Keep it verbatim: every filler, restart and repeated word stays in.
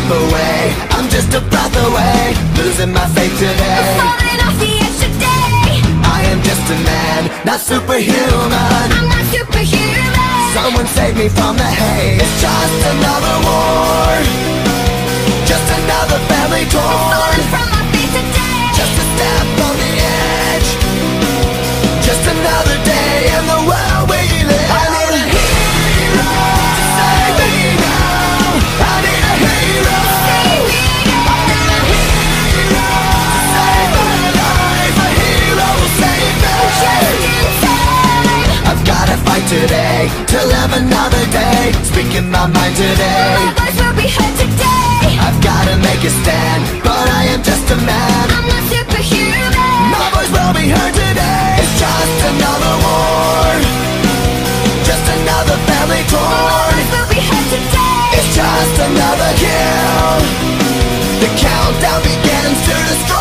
away. I'm just a breath away, losing my faith today. I'm falling off the edge today. I am just a man, not superhuman. I'm not superhuman. Someone save me from the hate. It's just another war, just another family torn. Falling from my feet today. Just a step on the edge, just another day in the world we live. I need a hero to save me now. I need a hero, Save me I need a hero to save my life. A hero will save me. just in time. I've gotta fight today to live another day, speaking my mind today. My voice will be heard today. I've gotta make a stand, but I am just a man. I'm not superhuman. My voice will be heard today. It's just another war, just another family My torn. voice will be heard today. It's just another kill. The countdown begins to destroy